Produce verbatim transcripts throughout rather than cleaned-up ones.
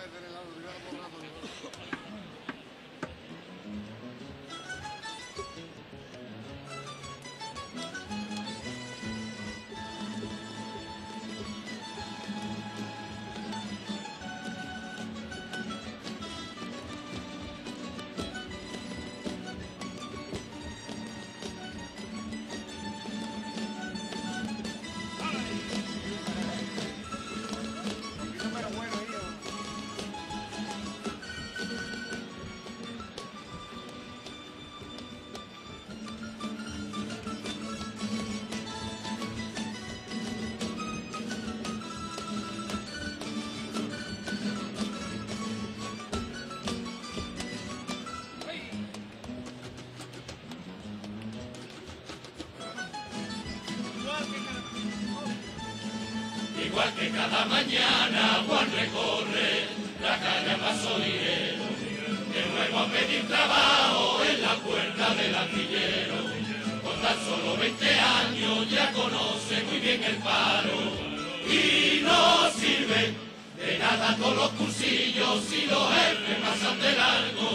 Igual que cada mañana Juan recorre la calle a paso ligero, de nuevo a pedir trabajo en la puerta del artillero. Con tan solo veinte años ya conoce muy bien el paro y no sirve de nada todos los cursillos si los jefes pasan de largo.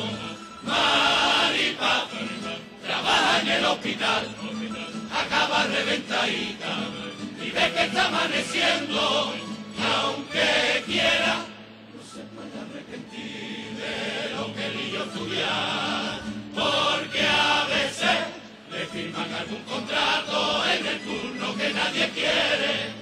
Maripa trabaja en el hospital, acaba reventadita y ve que está amaneciendo, y aunque quiera, no se puede arrepentir de lo que eligió estudiar, porque a veces le firman algún contrato en el turno que nadie quiere,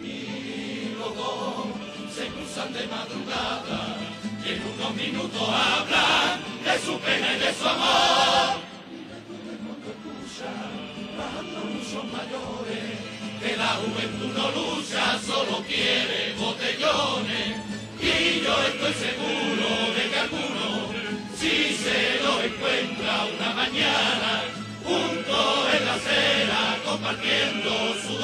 y los dos se cruzan de madrugada, y en unos minutos hablan de su pena y de su amor, y después cuando escuchan, bajando muchos mayores, que la juventud no lucha, solo quiere botellones. Y yo estoy seguro de que alguno, si se lo encuentra una mañana, juntos en la acera, compartiendo su